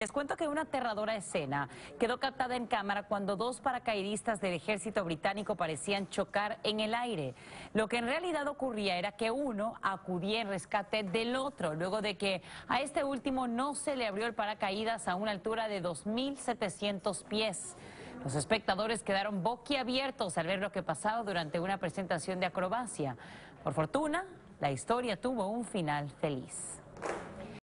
Les cuento que una aterradora escena quedó captada en cámara cuando dos paracaidistas del ejército británico parecían chocar en el aire. Lo que en realidad ocurría era que uno acudía en rescate del otro, luego de que a este último no se le abrió el paracaídas a una altura de 2.700 pies. Los espectadores quedaron boquiabiertos al ver lo que pasaba durante una presentación de acrobacia. Por fortuna, la historia tuvo un final feliz.